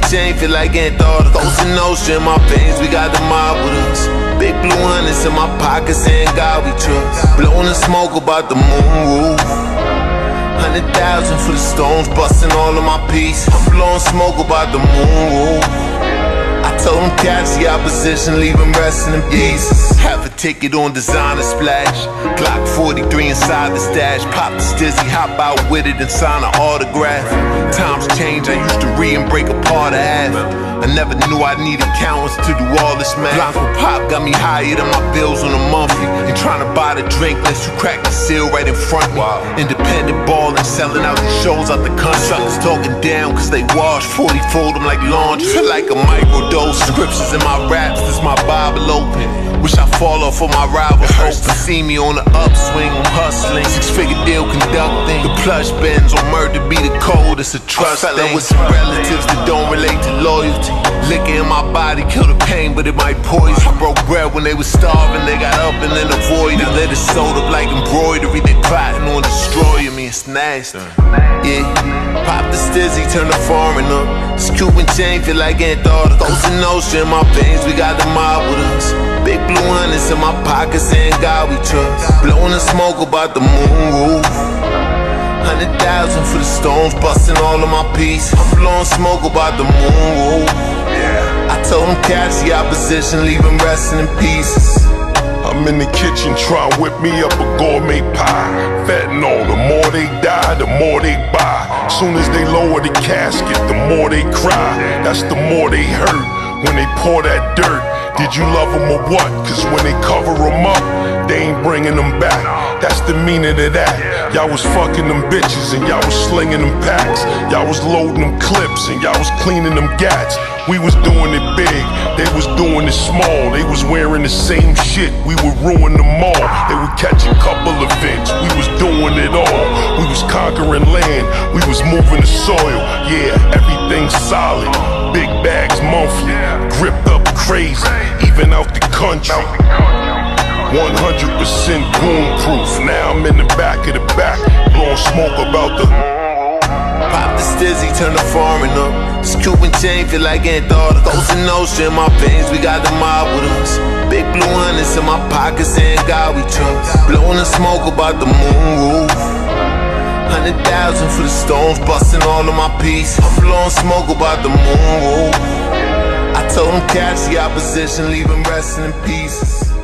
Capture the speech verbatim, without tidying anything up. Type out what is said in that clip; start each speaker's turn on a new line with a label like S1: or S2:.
S1: chain feel like Antarctica. Costra Nostra in my veins, we got the mob with us. Big blue hunnits in my pockets, and God we trust. Blowin the smoke about the moonroof. Hundred thousand for the stones, bustin all of my pieces. I'm blowing smoke about the moonroof. I told them catch the opposition, leave them resting in pieces. Half a ticket on designer splash. Glock forty-three inside the stash. Pop the stizzy, hop out with it and sign an autograph. Times change, I used to read and break apart a half. I never knew I needed accountants to do all this math. Blanco Pop got me higher than my bills on a monthly. And trying to buy the drink lets you crack the seal right in front of me. Wow. Independent ballin', selling out the shows out the country. Suckers talking down cause they wash. forty fold them like laundry. Feel like a microdose. Scriptures in my raps, this my Bible open. Wish I fall off for my rivals. Hurts to see me on the upswing, I'm hustling. Six figure deal conducting. The plush bends on murder be the code, it's a trust thing. With some relatives that don't relate to loyalty. Liquor in my body kill the pain, but it might poison. I broke bread when they was starving, they got up and then avoided. Let it sewed up like embroidery, they plotting on destroying me, it's nasty. Yeah, pop the stizzy, turn the foreign up. This Cuban chain feel like Antarctica. Costra Nostra in my veins, we got the mob with us. Big blue hunnits in my pockets, and God we trust. Blowin the smoke about the moonroof. Hundred thousand for the stones, bustin all of my pieces. I'm blowing smoke about the moonroof. Yeah. I told them catch the opposition, leave them resting in pieces.
S2: I'm in the kitchen trying to whip me up a gourmet pie. Fentanyl, the more they die, the more they buy. Soon as they lower the casket, the more they cry. That's the more they hurt when they pour that dirt. Did you love them or what? Cause when they cover them up, they ain't bringing them back. That's the meaning of that. Y'all was fucking them bitches and y'all was slinging them packs. Y'all was loading them clips and y'all was cleaning them gats. We was doing it big, they was doing it small. They was wearing the same shit, we would ruin them all. They would catch a couple events, we was doing it all. We was conquering land, we was moving the soil. Yeah, everything's solid, big bags monthly. Gripped up crazy, even out the country. one hundred percent boom proof. Now I'm in the back of the back, blowing smoke about the.
S1: Pop the stizzy, turn the foreign up. This Cuban chain feel like Antarctica. Costra Nostra in my veins, we got the mob with us. Big blue hunnits in my pockets, and God we trust. Blowin the smoke about the moonroof. Hundred thousand for the stones, bustin all of my pieces. I'm blowing smoke about the moonroof. I told them catch the opposition, leave them resting in pieces.